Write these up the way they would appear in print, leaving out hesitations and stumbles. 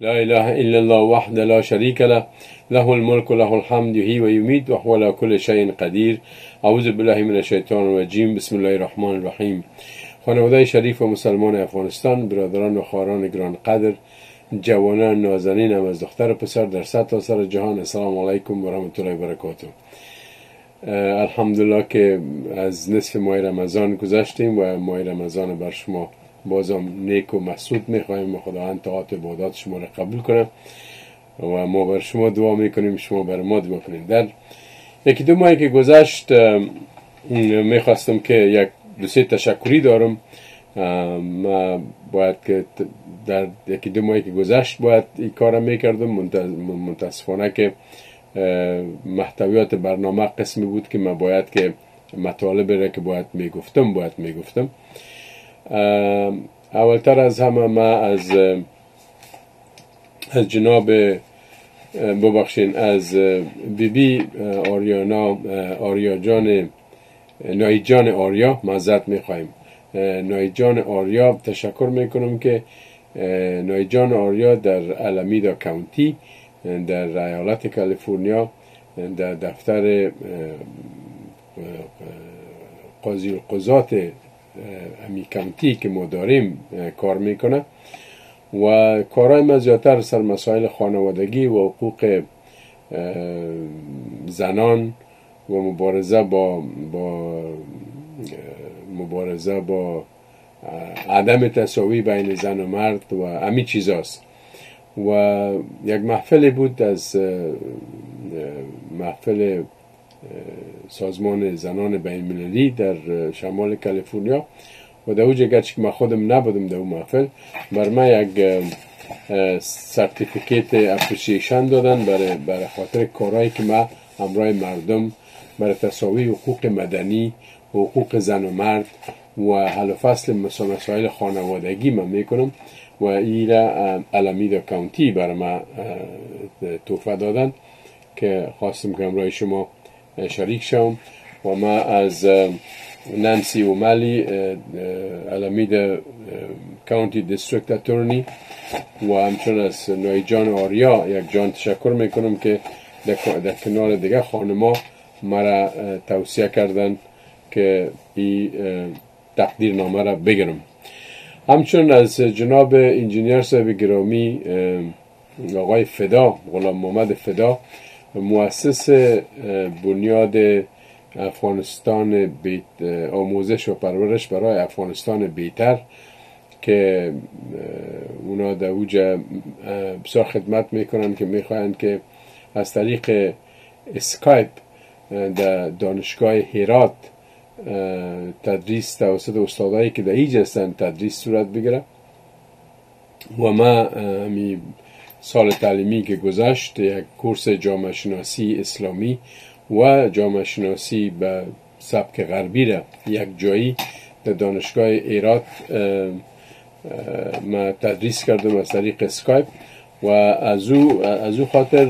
لا إله إلا الله وحده لا شريك له له الملك وله الحمد يحيي ويميت وهو على كل شيء قدیر. اعوذ بالله من الشیطان الرجیم. بسم الله الرحمن الرحیم. خانواده شریف و مسلمان افغانستان، برادران و خواهران گران قدر، جوانان نازنینم از دختر و پسر در سطح و سر جهان، السلام علیکم و رحمت الله و برکاته. الحمدلله که از نصف ماه رمضان گذشتیم و ماه رمضان بر شما بازم نیک و مسعود میخواهیم و خداوند طاعت و عبادات شما را قبول کنه و ما بر شما دعا میکنیم، شما بر ما دعا کنیم. در یکی دو ماهی که گذشت میخواستم که یک دو سه تشکری دارم. ما باید که در یکی دو ماهی که گذشت باید این کارم میکردم، متاسفانه که محتویات برنامه قسمی بود که ما باید که مطالب را که باید میگفتم. اولتر از همه ما از جناب ببخشین از بی آریانا آریا جان نایجان آریا معذرت میخوایم. نایجان آریا تشکر میکنم که نایجان آریا در آلمیدا کانتی در ایالت کالیفرنیا در دفتر قاضی القضات امی کانتی که ما داریم کار میکنه و کارهای ما زیادتر سر مسائل خانوادگی و حقوق زنان و مبارزه با عدم تساوی بین زن و مرد و امی چیزاست. و یک محفل بود از محفل سازمان زنان بین المللی در شمال کالیفرنیا و در اوجه گرچه که من خودم نبودم در اون محفل، بر من یک سرتیفیکیت اپریشیشن دادن برای خاطر کارهایی که من همراه مردم برای تساوی حقوق مدنی و حقوق زن و مرد و حل و فصل مسائل خانوادگی من میکنم و این را آلمیدا کانتی برای من تحفه دادن که خواستم که همراه شما شریک شوم. و ما از نانسی اومالی آلمیدا کانتی دیستریکت اتورنی و همچون از نایجان آریا یک جان تشکر میکنم که در کنار دیگه خانما مرا توصیه کردن که این تقدیرنامه را بگیرم. همچون از جناب انجینیر صاحب گرامی آقای فدا، غلام محمد فدا، مؤسس بنیاد افغانستان آموزش و پرورش برای افغانستان بهتر که اونا در اوجه بسیار خدمت میکنن که میخواهند که از طریق اسکایپ در دانشگاه هرات تدریس توسط استادایی که در اینجا هستند تدریس صورت بگیره. و ما همی سال تعلیمی که گذشت یک کورس جامعه شناسی اسلامی و جامعه شناسی به سبک غربی را یک جایی در دانشگاه هرات ما تدریس کردم از طریق اسکایپ و از او خاطر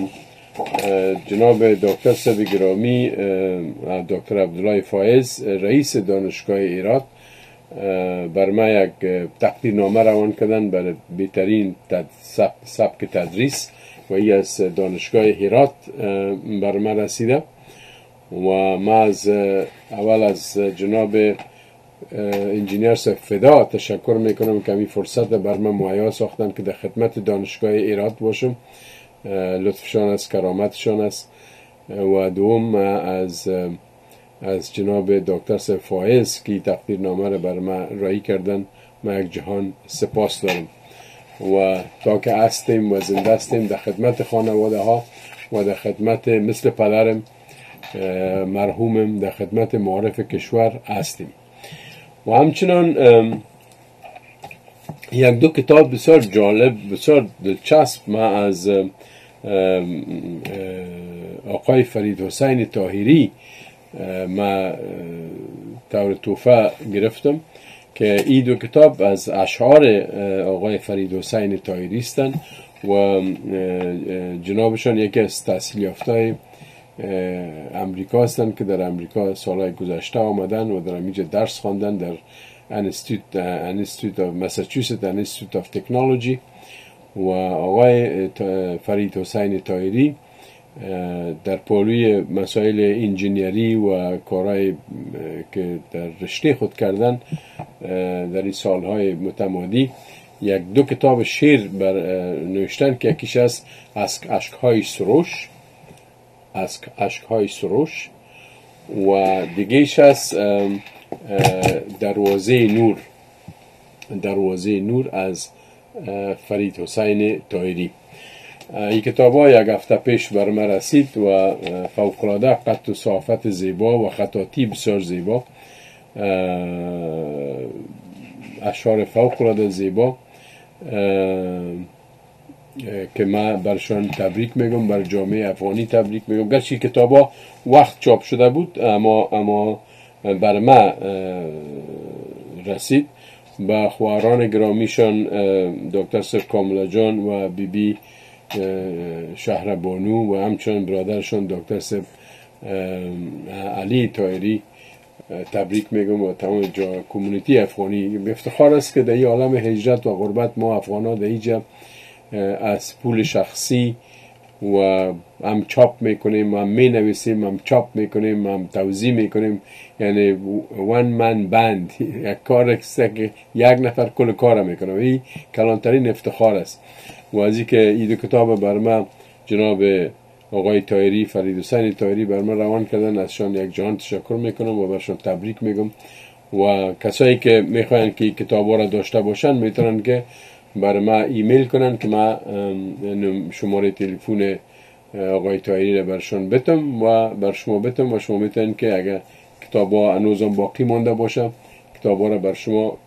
جناب دکتر صاحب گرامی دکتر عبدالله فایز رئیس دانشگاه هرات بر ما یک تقدیرنامه روان کردن برای بهترین سبک تدریس و این از دانشگاه هرات بر ما رسیده. و ما اول از جناب انجینیر صاحب فدا تشکر میکنم که همین فرصت بر من مهیا ساختن که در خدمت دانشگاه هرات باشم. لطفشان است، کرامتشان است. و دوم از جناب دکتر صاحب فایز که تقدیرنامه را بر ما رایی کردن، ما یک جهان سپاس دارم. و تا که هستیم و زنده هستیم در خدمت خانواده ها و در خدمت مثل پدرم مرحومم در خدمت معارف کشور هستیم. و همچنان یک دو کتاب بسیار جالب بسیار دلچسب ما از آقای فرید حسین طاهری ما طور تحفه گرفتم که این دو کتاب از اشعار آقای فرید حسین طاهری هستند و جنابشان یکی از تحصیل یافته امریکا هستند که در امریکا سالهای گذشته آمدن و در اینجا درس خواندن در انستیتوت آف مساچوست انستیتوت آف تکنولوژی و آقای فرید حسین طاهری در پالوی مسائل انجینیری و کارهای که در رشته خود کردن در این سالهای متمادی یک دو کتاب شعر نوشتن که یکیش از اشکهای سروش و دیگهش از دروازه نور از فرید حسین طاهری. این کتاب ها یک هفته پیش بر من رسید و فوق‌العاده قط و صافت زیبا و خطاطی بسیار زیبا، اشعار فوق‌العاده زیبا که من برشان تبریک میگم، بر جامعه افغانی تبریک میگم. گرچه کتاب ها وقت چاپ شده بود اما بر من رسید. با خواهران گرامیشان دکتر سف کاملا جان و بی بی شهربانو و همچنان برادرشان دکتر سف علی طاهری تبریک میگم و تمام کمیونیتی افغانی. افتخار است که در این عالم هجرت و غربت ما افغانا در اینجا از پول شخصی و هم چاپ میکنیم، هم می نویسیم، هم چاپ میکنیم، هم توزیع میکنیم. یعنی ون من بند، یک کار که یک نفر کل کار میکنه. این کلانترین افتخار است. و از اینکه این دو کتاب بر من جناب آقای طاهری، فرید حسین طاهری بر من روان کردن، ازشان یک جهان تشکر میکنم و برشان تبریک میگم. و کسایی که میخواین که کتابا را داشته باشن میتونن که برای ما ایمیل کنن که ما شماره تلفن آقای طاهری را برشان بتم و بر شما بتم و شما میتونن که اگر کتابا هنوزم باقی مانده باشه کتابا را بر شما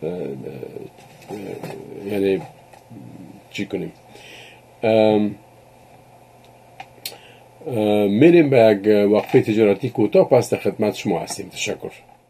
یعنی چی کنیم. میریم به یک وقفه تجارتی کوتاه، پس در خدمت شما هستیم. تشکر.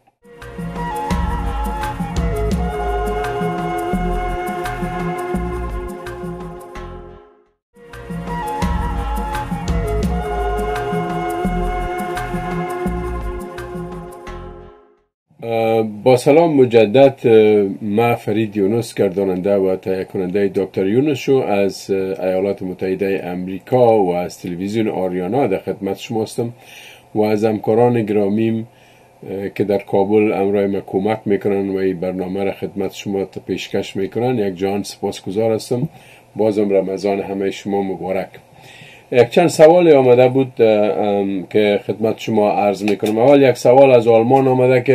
با سلام مجدد، ما فرید یونس گرداننده و تهیه کننده دکتر یونس شو از ایالات متحده امریکا و از تلویزیون آریانا در خدمت شما هستم و از همکاران گرامیم که در کابل امرای ما کمک میکنن و این برنامه را خدمت شما پیشکش میکنن یک جهان سپاسگزار هستم. بازم رمضان همه شما مبارک. یک چند سوال آمده بود که خدمت شما عرض میکنم. اول یک سوال از آلمان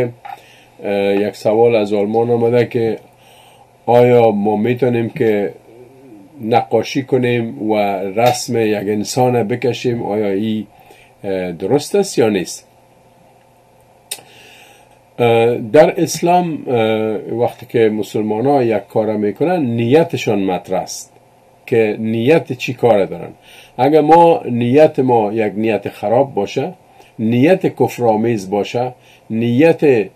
آمده که آیا ما میتونیم که نقاشی کنیم و رسم یک انسان بکشیم؟ آیا این درست است یا نیست؟ در اسلام وقتی که مسلمان ها یک کار میکنن نیتشان مطرح است که نیت چی کار دارن. اگر نیت ما یک نیت خراب باشه، نیت کفرآمیز باشه، نیت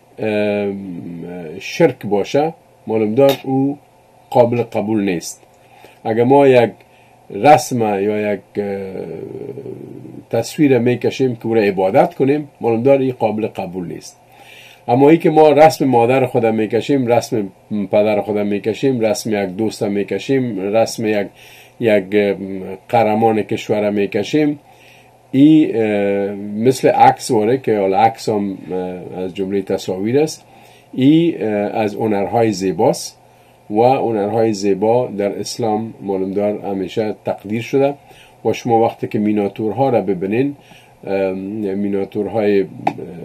شرک باشه، معلوم دار او قابل قبول نیست. اگر ما یک رسم یا یک تصویر میکشیم که او را عبادت کنیم، معلوم دار این قابل قبول نیست. اما ای که ما رسم مادر خود میکشیم، رسم پدر خود میکشیم، رسم یک دوست میکشیم، رسم یک قهرمان کشور میکشیم، این مثل عکس واره که عکس هم از جمله تصاویر است. این از هنرهای زیباست و هنرهای زیبا در اسلام معلوم دار همیشه تقدیر شده و شما وقتی که میناتورها را ببینین، میناتورهای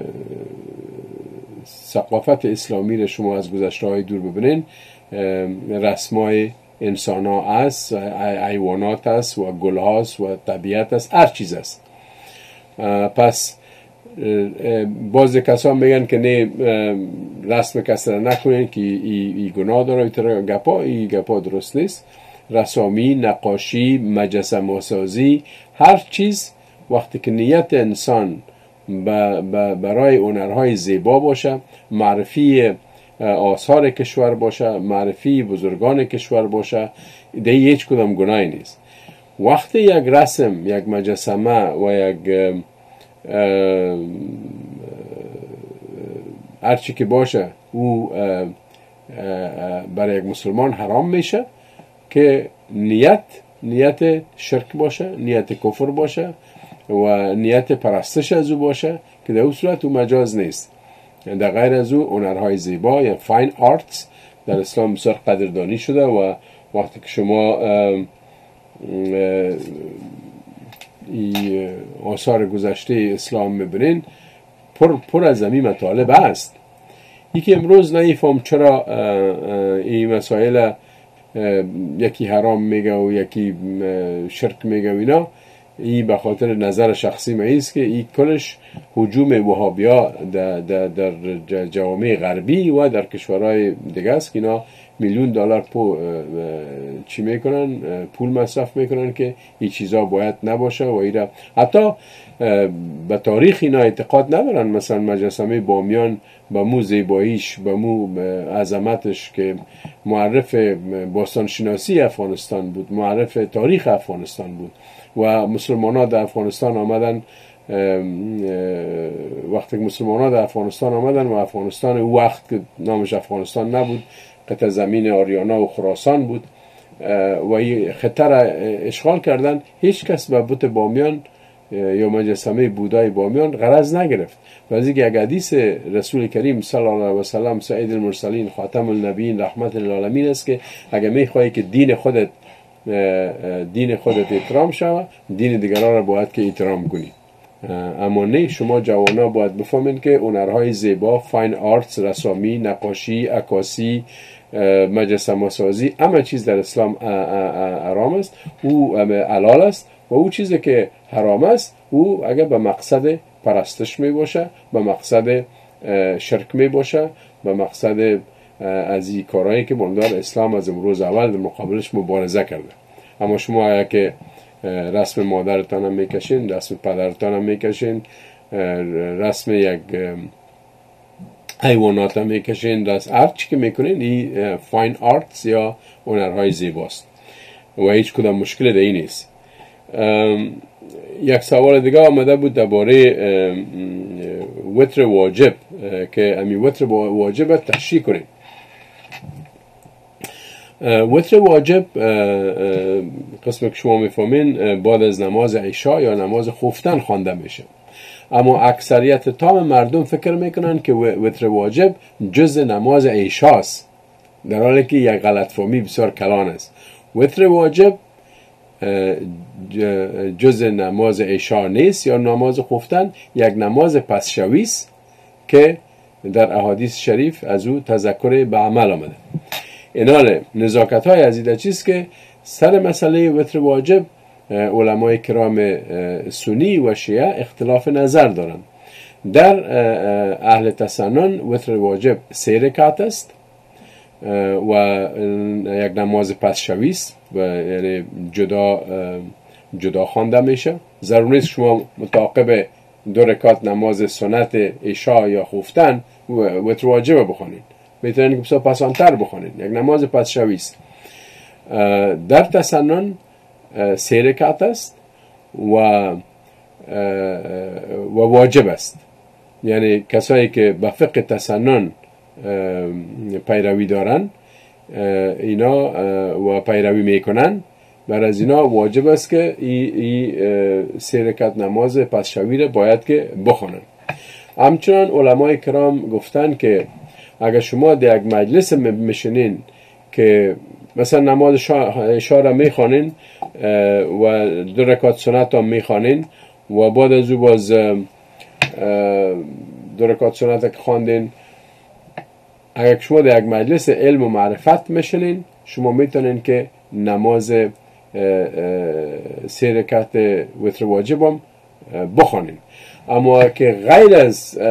ثقافت اسلامی را شما از گذشته های دور ببینین، رسمای انسان ها است، حیوانات است و گل هاست و طبیعت است، هر چیز است. پس باز کسان میگن که نه رسم کسی را نکنین که ای گناه داره. ای گپا درست نیست. رسامی، نقاشی، مجسمه سازی، هر چیز وقتی که نیت انسان برای هنرهای زیبا باشه، معرفی آثار کشور باشه، معرفی بزرگان کشور باشه، دیگه هیچ کدام گناهی نیست. وقتی یک رسم، یک مجسمه و یک هرچی که باشه او برای یک مسلمان حرام میشه که نیت شرک باشه، نیت کفر باشه و نیت پرستش از او باشه که در اون صورت او مجاز نیست. در غیر از او هنرهای زیبا یا فاین آرتس در اسلام بسیار قدردانی شده و وقتی که شما آثار گذشته اسلام میبینین پر از این مطالب است. یکی امروز نمیفهم چرا این مسائل یکی حرام میگه و یکی شرک میگه و اینا. این به خاطر نظر شخصی من است که این کلش هجوم وهابیا در جوامع غربی و در کشورهای دیگه است که اینا میلیون دلار چی میکنن، پول مصرف میکنن که این چیزا باید نباشه و اینا حتی به تاریخ اینا اعتقاد ندارن. مثلا مجسمه بامیان به مو زیباییش، به مو عظمتش که معرف باستانشناسی افغانستان بود، معرف تاریخ افغانستان بود و مسلمان ها در افغانستان آمدن. وقتی که مسلمان ها در افغانستان آمدن و افغانستان وقت که نامش افغانستان نبود، قطع زمین آریانا و خراسان بود و این خطه را اشغال کردن، هیچ کس به بت بامیان یا مجسمه بودای بامیان غرض نگرفت. و از اینکه یک حدیث رسول کریم صلی الله علیه و سلم سید المرسلین خاتم النبیین رحمت للعالمین است که اگر میخواهی که دین خودت احترام شود، دین دیگران را باید که احترام کنی. اما نه، شما جوانا باید بفهمین که هنرهای زیبا، فاین آرتس، رسامی، نقاشی، عکاسی، مجسمه سازی، همه چیز در اسلام حرام است، او حلال است و او چیزی که حرام است او اگر به مقصد پرستش می باشه، به مقصد شرک می باشه، به مقصد از این کارهایی که بندار اسلام از امروز اول در مقابلش مبارزه کرده. اما شما اگر که رسم مادرتان هم میکشین، رسم پدرتان هم میکشین، رسم یک حیوانات هم میکشین، هر چی که میکنین این فاین آرتس یا هنرهای زیباست و هیچ کدام مشکل در این نیست. یک سوال دیگه آمده بود درباره وتر واجب که امی وتر واجب تشریح کنیم. وتر واجب قسم که شما میفهمین بعد از نماز عشاء یا نماز خفتن خوانده میشه، اما اکثریت تام مردم فکر میکنن که وتر واجب جز نماز عشاء است، در حالی که یک غلط فهمی بسیار کلان است. وتر واجب جز نماز عشاء نیست یا نماز خفتن، یک نماز پس شوی است که در احادیث شریف از او تذکر به عمل آمده. اینال نزاکت های عزیزه چیست که سر مسئله وتر واجب علمای کرام سنی و شیعه اختلاف نظر دارند. در اهل تسنن وتر واجب 3 رکعت است و یک نماز پس شوی است و یعنی جدا خوانده میشه. ضرور نیست شما متعاقب 2 رکعت نماز سنت عشاء یا خفتن وتر واجب بخونید، میتونید که بسیار پسانتر بخونید. یک نماز پس شوی است. در تسنن 3 رکعت است و واجب است. یعنی کسایی که به فقه تسنن پیروی دارن اینا و پیروی میکنن، بر از اینا واجب است که این 3 رکعت نماز پس شوی را باید که بخونن. همچنان علمای کرام گفتن که اگر شما در یک مجلس میشینین که مثلا نماز عشاء را میخوانین و 2 رکعت سنت هم میخوانین و بعد از او باز 2 رکعت سنت که خواندین، اگر شما در یک مجلس علم و معرفت میشینین، شما میتونین که نماز 3 رکعت وتر واجب هم بخوانین. اما که غیر از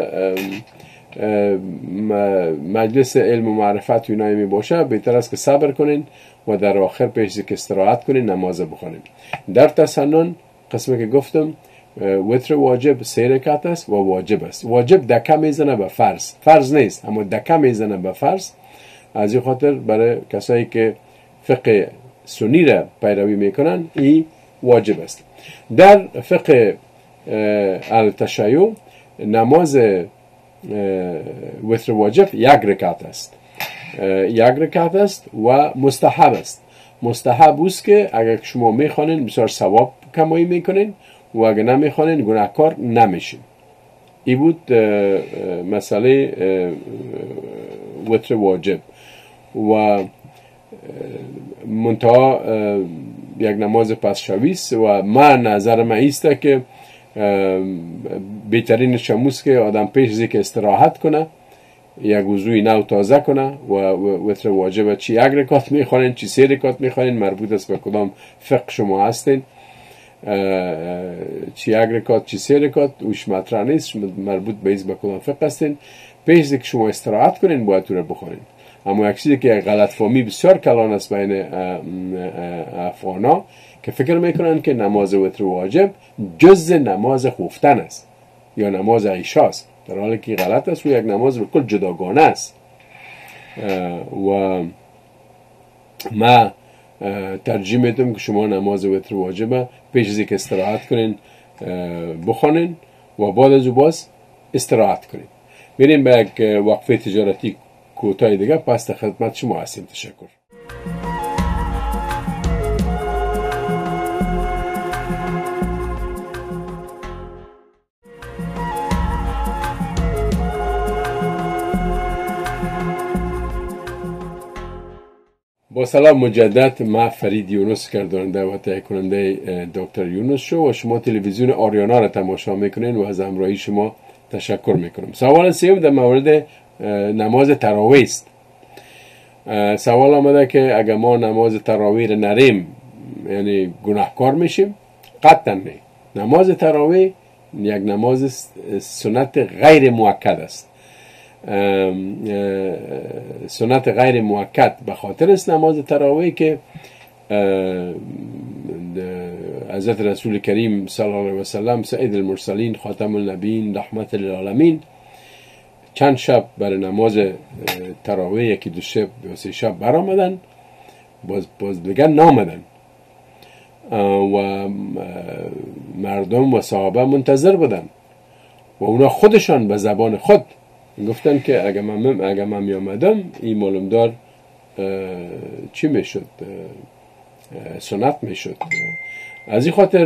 مجلس علم و معرفت اینایی می باشه، بهتر است که صبر کنین و در آخر پیش که استراحت کنین نماز بخونین. در تسنن قسمی که گفتم وتر واجب 3 رکعت است و واجب است. واجب دکه میزنه به فرض، فرض نیست اما دکه میزنه به فرض. از این خاطر برای کسایی که فقه سنی را پیروی میکنن این واجب است. در فقه التشیع نماز وتر واجب 1 رکعت است، 1 رکعت است و مستحب است. مستحب است که اگر شما میخوانین بسیار ثواب کمایی میکنین و اگر نمیخوانین گناهکار نمیشین. این بود مسئله وتر واجب. و منتها یک نماز پس شویست و من نظر من ایسته که بهترین شموس که آدم پیش از که استراحت کنه یک وضوی نو تازه کنه و وتر واجب چی یک رکات میخوانین چی 3 رکات میخوانین، مربوط است به کدام فقه شما هستین. چی یک رکات چی 3 رکات اوش مطرح نیست، مربوط به کدام فقه هستین. پیش از که شما استراحت کنین باید تو رو بخورین. اما یک چیزی که غلط فهمی بسیار کلان است بین افغانا که فکر میکنن که نماز وتر واجب جز نماز خفتن است یا نماز عشاء است، در حالی که غلط است و یک نماز بلکل جداگانه است. و ما ترجیح میدم که شما نماز وتر واجب پیش از اینکه استراحت کنین بخوانین و بعد از او باز استراحت کنین. میریم به یک وقفه تجارتی کوتاه دیگه، پس در خدمت شما هستیم. تشکر. با سلام مجدد، من فرید یونس گرداننده و تهیه کننده دکتر یونس شو و شما تلویزیون آریانا را تماشا میکنین و از همراهی شما تشکر میکنم. سوال سوم در مورد نماز تراویح است. سوال آمده که اگر ما نماز تراویح را نریم یعنی گناهکار میشیم؟ قطعا نه. نماز تراویح یک نماز سنت غیر موکد است. سنت غیر موکد به خاطر است نماز تراویح که حضرت رسول کریم صلی الله علیه و سلم سید المرسلین خاتم النبیین رحمت للعالمین چند شب برای نماز تراویح، یکی 2 شب و 3 شب برآمدن، باز دیگر نامدن و مردم و صحابه منتظر بودن و اونا خودشان به زبان خود گفتن که اگر من می آمدم این معلومدار چی می شد؟ سنت می شد. از این خاطر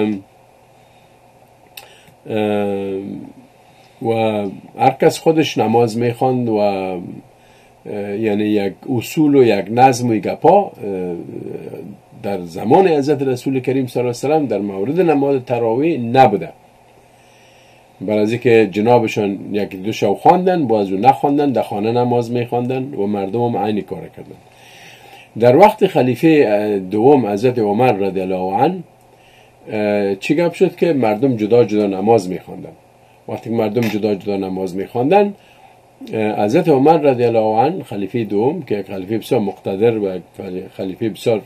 و هر کس خودش نماز می خواند و یعنی یک اصول و یک نظم و یک گپا در زمان حضرت رسول کریم صلی الله علیه و سلم در مورد نماز تراویح نبوده. برای از اینکه جنابشان یکی 2 شب خواندن، باز رو نخواندن، در خانه نماز میخواندن و مردم هم عین کار کردن. در وقت خلیفه دوم حضرت عمر رضی الله عنه چی گپ شد که مردم جدا جدا نماز میخواندن. وقتی که مردم جدا جدا نماز میخواندن، حضرت عمر رضی الله عنه خلیفه دوم که خلیفه بسیار مقتدر و خلیفه بسیار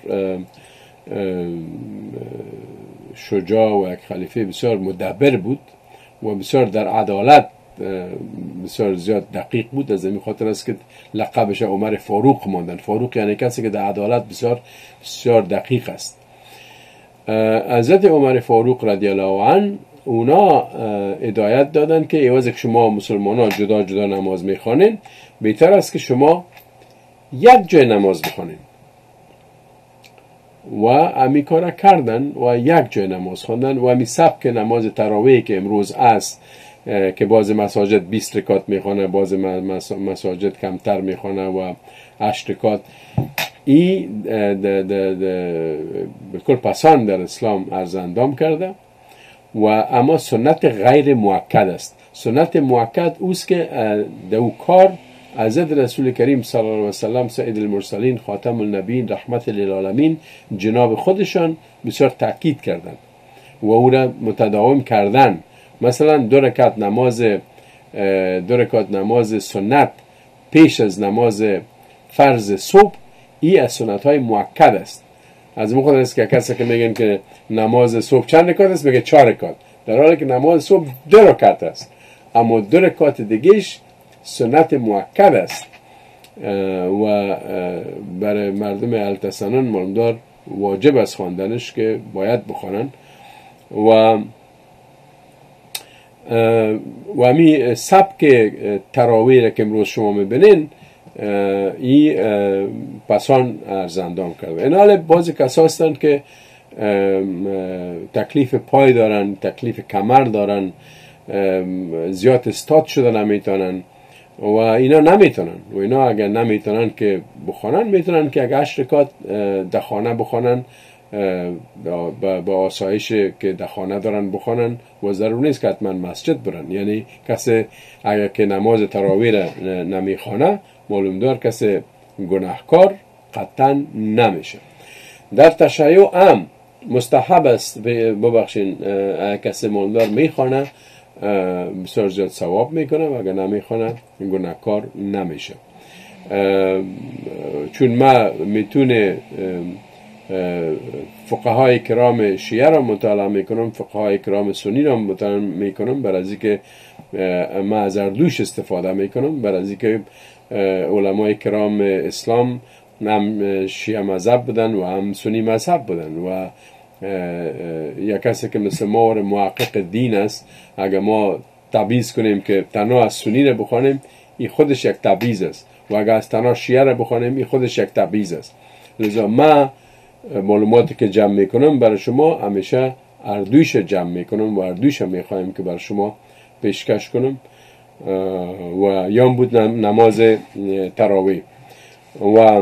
شجاع و یک خلیفه بسیار مدبر بود و بسیار در عدالت بسیار زیاد دقیق بود، از این خاطر است که لقبش عمر فاروق ماندن. فاروق یعنی کسی که در عدالت بسیار بسیار دقیق است. حضرت عمر فاروق رضی الله عنه اونا هدایت دادن که ایوازه که شما مسلمانان جدا جدا نماز میخوانین، بهتر است که شما یک جای نماز بخوانین. و امی کار کردن و یک جای نماز خواندن و امی سبک نماز تراویح که امروز است که بعض مساجد 20 رکات میخوانه، بعض مساجد کمتر میخوانه و 8 رکات، این بلکل پسند در اسلام عرض اندام کرده و اما سنت غیر موکد است. سنت موکد اوست که دو کار حضرت رسول کریم صلی الله علیه و سلم سید المرسلین خاتم النبیین رحمت للعالمین جناب خودشان بسیار تاکید کردند و او را متداوم کردن. مثلا 2 رکعت نماز سنت پیش از نماز فرض صبح، این از سنت های موکد است. از مخاطر است که کسی که میگن که نماز صبح چند رکعت است میگه 4 رکعت، در حالی که نماز صبح 2 رکعت است، اما 2 رکعت دیگهش سنت موکد است و برای مردم التسنن معلومدار واجب است خواندنش که باید بخوانن و همی سبک تراویح که امروز شما میبینین ای پسان ارزندام کرد. این حال بعضی کسا هستند که تکلیف پای دارن، تکلیف کمر دارن، زیاد استاد شده نمیتونن و اینا نمیتونن و اینا اگر نمیتونن که بخوانن، میتونن که اگر 8 رکعت در خانه بخوانن با آسایش که در خانه دارن بخوانن و ضرور نیست که حتما مسجد برن. یعنی کسی اگر که نماز تراویح را نمیخوانه معلوم دار کسی گناهکار قطعا نمیشه. در تشیع هم مستحب است، ببخشین کسی معلوم دار میخوانه بسیار زیاد ثواب میکنه و اگر نمیخوانه گناهکار نمیشه. چون ما میتونه فقهای کرام شیعه را مطالعه میکنم، فقهای کرام سنی را مطالعه میکنم، برای از اینکه ما از اردوش استفاده میکنم، برای از اینکه علمای کرام اسلام هم شیعه مذهب بودن و هم سنی مذهب بودن و یک کسی که مثل ما محقق دین است اگر ما تبعیض کنیم که تنها از سنی را بخوانیم این خودش یک تبعیض است و اگر از تنها شیعه را بخوانیم این خودش یک تبعیض است. لذا ما معلوماتی که جمع میکنم برای شما همیشه اردویش جمع میکنم و اردویش میخوایم که برای شما پیشکش کنم و یام بود نماز تراویح. و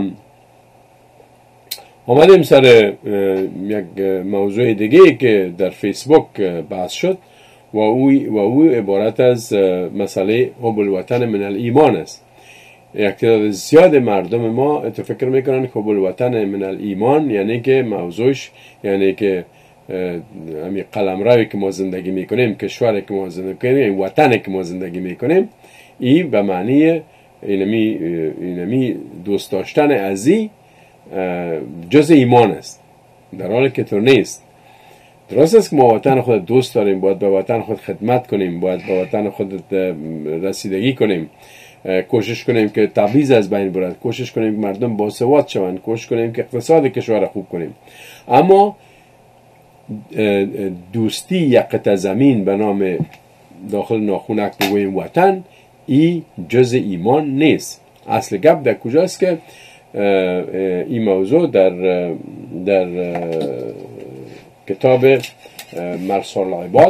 آمدیم سر یک موضوع دیگه که در فیسبوک بحث شد و او عبارت از مسئله حب الوطن من الایمان است. یک تعداد زیاد مردم ما فکر میکنن که حب الوطن من الایمان یعنی که موضوعش یعنی که همین قلمروی که ما زندگی میکنیم، کشوری که ما زندگی میکنیم، وطنی که ما زندگی میکنیم، این به معنی اینمی دوست داشتن ازی جز ایمان است، در حالی که تو نیست. درست است که ما وطن خود دوست داریم، باید به وطن خود خدمت کنیم، باید به وطن خود رسیدگی کنیم، کوشش کنیم که تبعیض از بین برد، کوشش کنیم که مردم باسواد شوند، کوشش کنیم که اقتصاد کشور را خوب کنیم. اما دوستی یک قطعه زمین به نام داخل ناخونک بگوییم وطن، این جز ایمان نیست. اصل گپ در کجاست که این موضوع در کتاب مرسال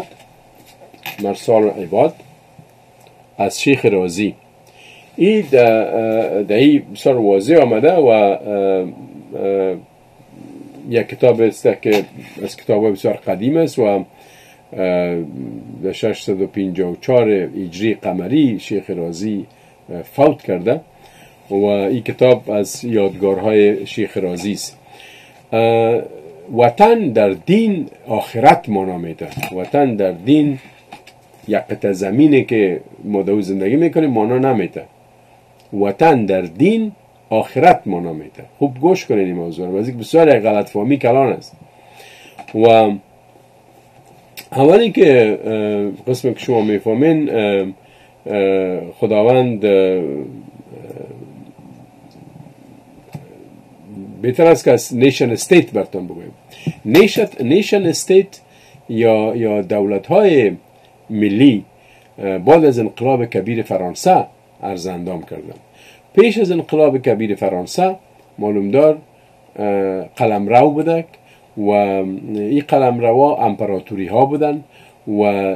العباد از شیخ رازی این در این بسیار واضح آمده و یک کتاب است که از کتاب بسیار قدیم است و در 654 هجری قمری شیخ رازی فوت کرده و این کتاب از یادگارهای شیخ رازی است. وطن در دین آخرت معنا میده. وطن در دین یک قطعه زمینه که ما در زندگی میکنیم معنا نمیده. وطن در دین آخرت معنا میده. خوب گوش کنین این موضوع رو، بسیار بسیار یک غلط فهمی کلان است. و اولی که قسم که شما میفهمین خداوند بهتر است که از نیشن استیت براتون بگویم. نیشن استیت یا دولت های ملی بعد از انقلاب کبیر فرانسه ارزندام کردن. پیش از انقلاب کبیر فرانسه معلوم دار قلمرو بودک و این قلمرو امپراتوری ها بودن و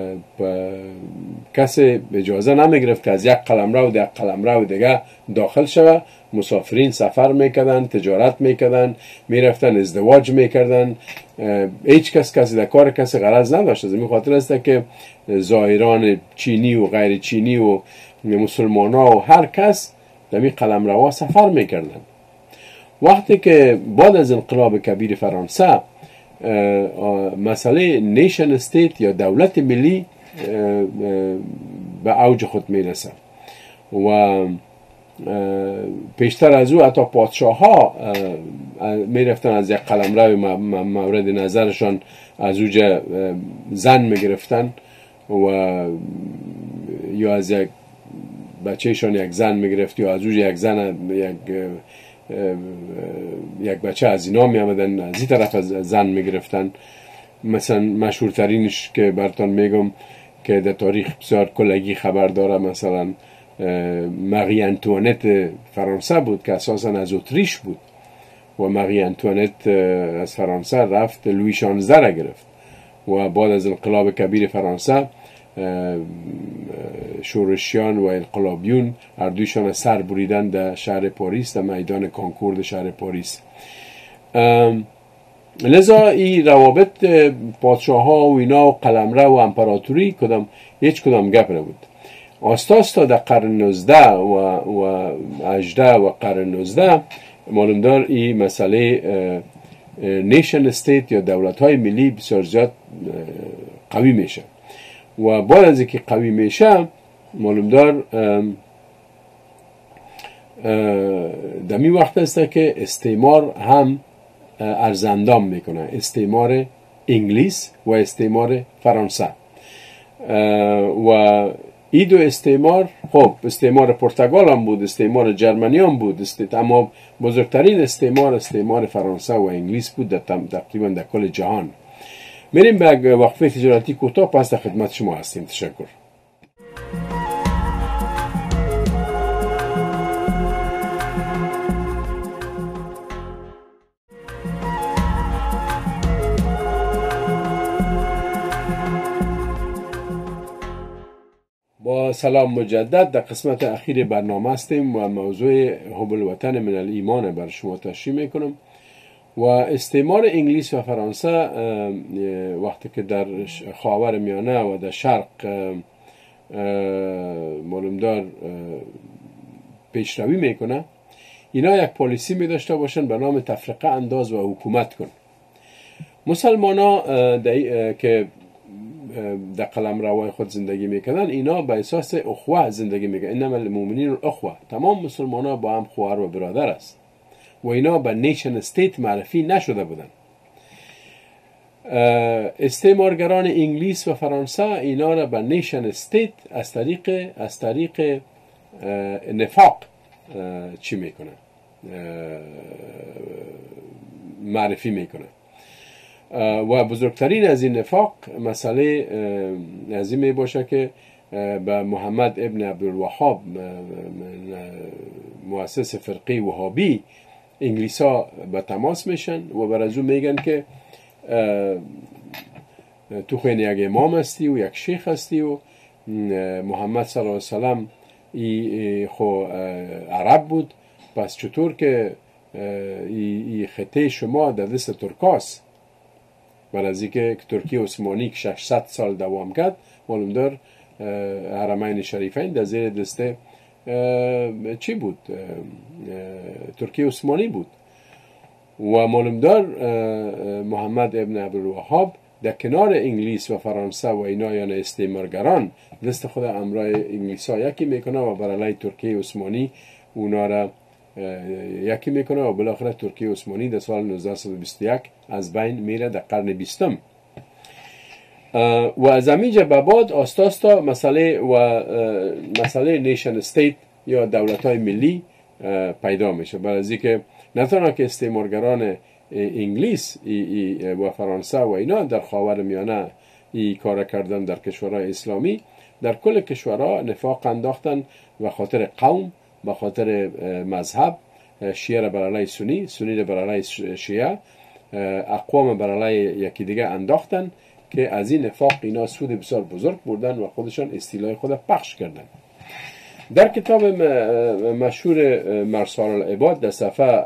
کسی اجازه نمیگرفت که از یک قلمرو در قلمرو دیگه داخل شوه. مسافرین سفر میکردن، تجارت میکردن، میرفتن ازدواج میکردن. هیچ کسی در کار کسی غرض نداشت. از این خاطر است که زائران چینی و غیر چینی و مسلمان ها و هر کس در این قلمرو سفر میکردن. وقتی که بعد از انقلاب کبیر فرانسه مسئله نیشن استیت یا دولت ملی به اوج خود میرسه و پیشتر از او حتی پادشاه ها میرفتن از یک قلمرو مورد نظرشان از اوجه زن میگرفتن و یا از یک بچهشان یک زن میگرفت یا از اوجه یک زن یک بچه از اینا می آمدن از این طرف از زن می گرفتن. مثلا مشهورترینش که براتون میگم که در تاریخ بسیار کلگی خبر داره، مثلا ماری انتوانت فرانسه بود که اساسا از اتریش بود و ماری انتوانت از فرانسه رفت لویی 16 را گرفت و بعد از انقلاب کبیر فرانسه شورشیان و انقلابیون هر دویشان سر بریدن در شهر پاریس، در میدان کانکورد شهر پاریس. لذا این روابط پادشاه ها و اینا و قلمرو و امپراتوری هیچ کدام گپ نبود. آستا در قرن 19 و 18 و قرن 19 معلوم دار این مسئله نیشن استیت یا دولت های ملی بسیار زیاد قوی میشه و بعد از اینکه قوی میشه معلوم دار دمی وقت است که استعمار هم ارزندام میکنه، استعمار انگلیس و استعمار فرانسه. و این دو استعمار، خب استعمار پرتغال هم بود، استعمار جرمنی هم بود، اما بزرگترین استعمار فرانسه و انگلیس بود تقریبا در کل جهان. میریم به وقفه تجارتی کوتاه، پس در خدمت شما هستیم. تشکر. با سلام مجدد، در قسمت اخیر برنامه هستیم و موضوع حب الوطن من الایمان بر شما تشریح میکنم. و استعمار انگلیس و فرانسه وقتی که در خاور میانه و در شرق معلومدار پیشروی میکنه، اینا یک پالیسی می داشته باشن به نام تفرقه انداز و حکومت کن. مسلمان ها که در قلمروای خود زندگی میکنن، اینا به اساس اخوه زندگی میکنن. انما المؤمنین اخوه، تمام مسلمان ها با هم خواهر و برادر است و اینا به نیشن استیت معرفی نشده بودن. استعمارگران انگلیس و فرانسه اینا را به نیشن استیت از طریق نفاق چی میکنه؟ معرفی میکنه. و بزرگترین از این نفاق مسئله از این می باشه که به محمد ابن عبدالوهاب مؤسس فرقه وهابی انگلیس ها به تماس میشن و بر از اون میگن که تو خیلی یک امام هستی و یک شیخ هستی و محمد صلی الله علیه وسلم خو عرب بود، پس چطور که ای خطه شما در دست ترکاست؟ بر از اینکه ترکیه عثمانی که 600 سال دوام کرد، معلوم دار حرمین شریفین در زیر دست چی بود؟ ترکیه عثمانی بود. و معلوم دار محمد ابن عبدالوهاب در کنار انگلیس و فرانسه و اینا یعنی استعمارگران دست خود امرای انگلیس ها یکی میکنه و برای ترکیه عثمانی اونا را یکی میکنه و بالاخره ترکیه عثمانی در سال 1921 از بین میره در قرن 20. و از همینجا به بعد آستاستا مسئله نیشن استیت یا دولت های ملی پیدا میشه. برای از اینکه نه تنها که استعمارگران انگلیس و فرانسه و اینا در خاور میانه ای کار کردن در کشورهای اسلامی، در کل کشورها نفاق انداختن و خاطر قوم، به خاطر مذهب، شیعه را بر علیه سنی، سنی را بر علیه شیعه، اقوام بر علیه یکی دیگه انداختن که از این نفاق اینا سود بسیار بزرگ بردن و خودشان استیلای خود پخش کردن. در کتاب مشهور مرسال العباد در صفحه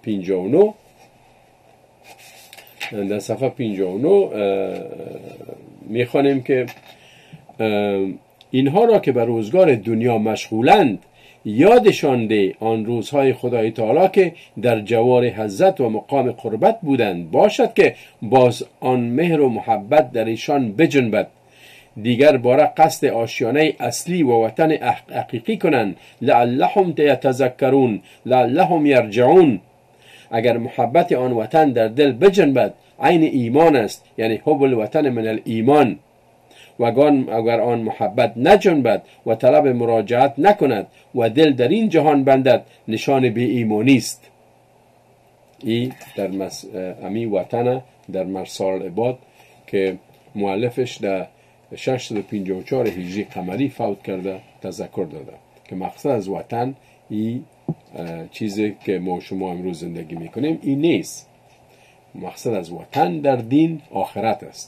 59 میخوانیم که اینها را که بر روزگار دنیا مشغولند یادشان ده آن روزهای خدای تعالی که در جوار حضرت و مقام قربت بودند، باشد که باز آن مهر و محبت در ایشان بجنبد. دیگر باره قصد آشیانه اصلی و وطن حقیقی کنند، لعلهم یتذکرون لعلهم یرجعون. اگر محبت آن وطن در دل بجنبد، عین ایمان است، یعنی حب الوطن من الایمان. و اگر آن محبت نجنبد و طلب مراجعت نکند و دل در این جهان بندد، نشان بی ایمانی است. این در امی وطن در مرسال عباد که مؤلفش در 654 هجری قمری فوت کرده تذکر داده. که مقصد از وطن این چیزی که ما شما امروز زندگی میکنیم این نیست. مقصد از وطن در دین آخرت است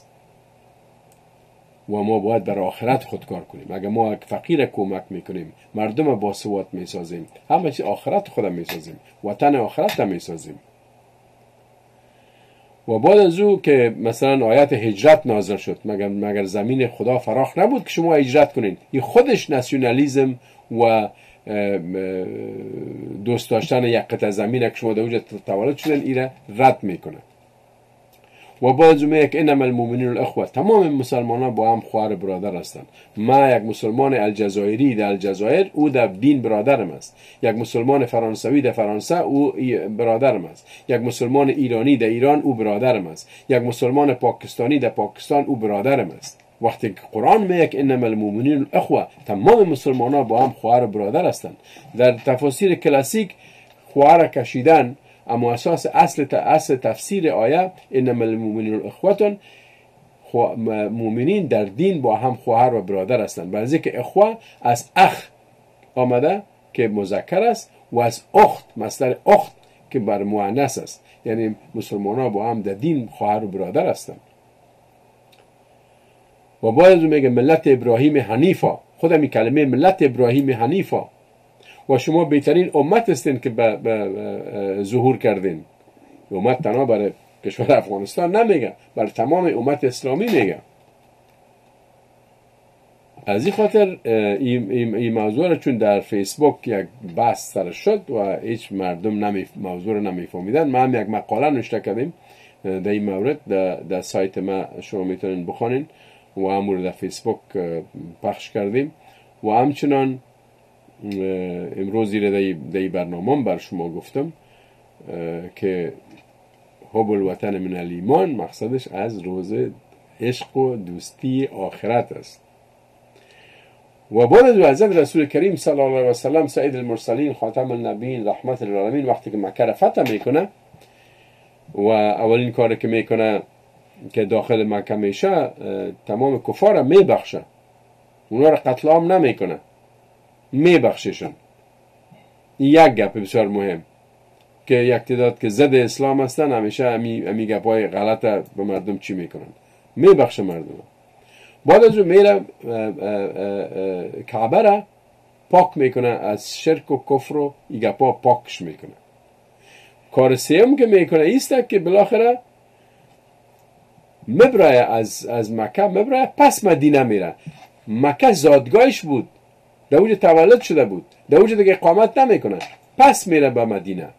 و ما باید در آخرت خود کار کنیم. اگر ما فقیر کمک میکنیم، مردم باسواد میسازیم، همه چی آخرت خودم میسازیم، وطن آخرت هم میسازیم. و بعد از او که مثلا آیت هجرت نازل شد، مگر زمین خدا فراخ نبود که شما هجرت کنین؟ این خودش ناسیونالیسم و دوست داشتن یک قطعه زمین که شما در اونجا تولد شدن ایره رد میکنه. و بعد از اون میگه که انما المؤمنین الاخوه، تمام مسلمان ها با هم خواهر برادر هستند. ما یک مسلمان الجزایری در الجزایر او در دین برادرم است، یک مسلمان فرانسوی در فرانسه او برادرم است، یک مسلمان ایرانی در ایران او برادرم است، یک مسلمان پاکستانی در پاکستان او برادرم است. وقتی که قرآن میگه که انما المؤمنین الاخوه، تمام مسلمان ها با هم خواهر برادر هستند. در تفاسیر کلاسیک خواهر کشیدن، اما اساس اصل تفسیر آیه انما المؤمنین الاخوه، مؤمنین در دین با هم خواهر و برادر هستند. برای که اخوه از اخ آمده که مذکر است و از اخت، مصدر اخت که بر مؤنث است، یعنی مسلمان ها با هم در دین خواهر و برادر هستند. و باید میگه ملت ابراهیم حنیفا، خود می کلمه ملت ابراهیم حنیفا، و شما بهترین امت هستین که ظهور کردین. امت تنها برای کشور افغانستان نمیگه، برای تمام امت اسلامی میگه. از این خاطر این موضوع را چون در فیسبوک یک بحث سر شد و هیچ مردم موضوع را نمیفهمیدن، ما هم یک مقاله نوشته کردیم در این مورد در سایت ما، شما میتونین بخونین و امور در فیسبوک پخش کردیم. و همچنان امروزی را در برنامه بر شما گفتم که حب الوطن من الایمان، مقصدش از روز عشق و دوستی آخرت است. و بعد از حضرت رسول کریم صلی الله علیه و سلم سید المرسلین خاتم النبیین رحمت للعالمین وقتی که مکه را فتح میکنه و اولین کاری که میکنه که داخل مکه میشه، تمام کفار را میبخشه، اونا را قتل عام نمیکنه، میبخششن. یک گپ بسیار مهم که یک تعداد که ضد اسلام هستن همیشه امی گپای غلط به مردم چی میکنن، میبخشه مردم. بعد از اون میره کعبه را پاک میکنه از شرک و کفر و این گپا پاکش میکنه. کار سوم که میکنه ایست که بالاخره مبرای از مکه مبرای پس مدینه میره. مکه زادگاهش بود، در اونجا تولد شده بود، در اونجا دیگه اقامت نمیکنه، پس میره به مدینه.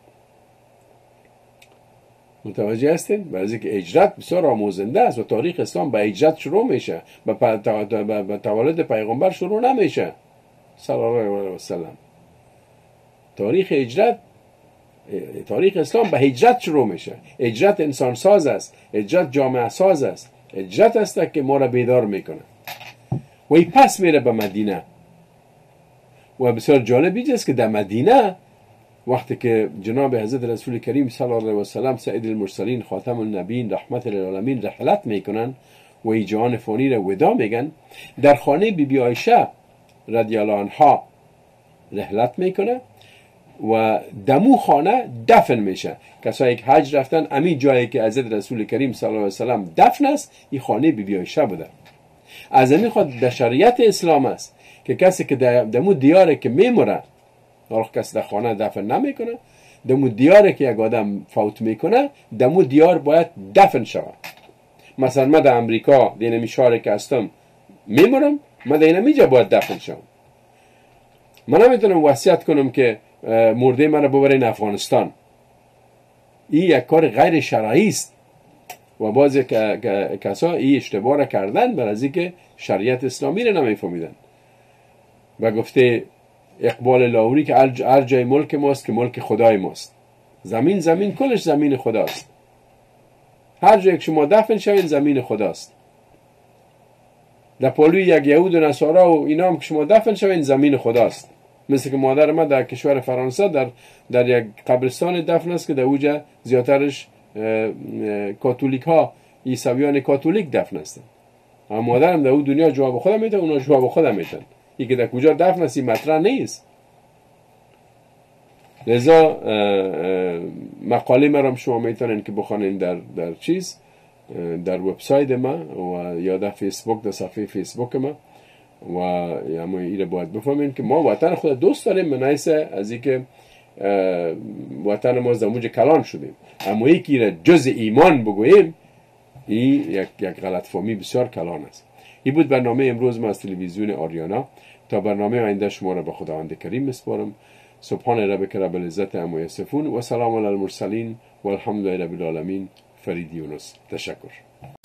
متوجه هستین؟ برای که هجرت بسیار آموزنده است و تاریخ اسلام به هجرت شروع میشه، به تولد پیغمبر شروع نمیشه صلی الله علیه و سلم. تاریخ هجرت، تاریخ اسلام به هجرت شروع میشه. هجرت انسان ساز است، هجرت جامعه ساز است، هجرت است که ما را بیدار میکنه و این پس میره به مدینه. و بسیار جالب اینجاست که در مدینه وقتی که جناب حضرت رسول کریم صلی الله علیه و سلم سید المرسلین خاتم النبیین رحمت للعالمین رحلت میکنن و این جهان فانی را وداع میگن، در خانه بی بی عایشه رضی الله عنها رحلت میکنه و دمو خانه دفن میشه. کسایی که حج رفتن امی جایی که حضرت رسول کریم صلی الله علیه و سلم دفن است، این خانه بی بی عایشه بوده. از همین خاطر در شریعت اسلام است که کسی که دمو دیاره که میمره، حالا کسی در خانه دفن نمیکنه، دمو دیاره که یک آدم فوت میکنه، دمو دیار باید دفن شود. مثلا من در امریکا دینمی شهر که هستم میمرم، من در اینجا باید دفن شم. من نمیتونم وصیت کنم که مرده من رو ببرین افغانستان. این یک کار غیر شرعی است و بعضی کسا این اشتباه را کردن برای که شریعت اسلامی را نمیفهمیدن و گفته اقبال لاهوری که هر جای ملک ماست که ملک خدای ماست. زمین کلش زمین خداست. هر جایی که شما دفن شوین زمین خداست. در پالوی یک یهود و نصارا و اینا هم که شما دفن شوین زمین خداست. مثل که مادر ما در کشور فرانسه در یک قبرستان دفن است که در اوجه زیادترش کاتولیک ها، عیسویان کاتولیک دفن هستند. اما مادرم در اون دنیا جواب خودم میده، اونا جواب خودم میدن. ای که در کجا دفن است مطرح نیست. لذا مقاله مرا شما میتونین که بخونین در چیز، در وبسایت ما و یا در فیسبوک، در صفحه فیسبوک ما. و اما اینو باید بفهمین که ما وطن خود دوست داریم، منایس از اینکه وطن ما زموج کلان شدیم، اما یکی را جز ایمان بگوییم این یک غلط فهمی بسیار کلان است. این بود برنامه امروز ما از تلویزیون آریانا. تا برنامه آینده شما را به خداوند کریم میسپارم. سبحان ربک رب العزت عما یصفون و سلام علی المرسلین و الحمد لله رب العالمین. فرید یونس. تشکر.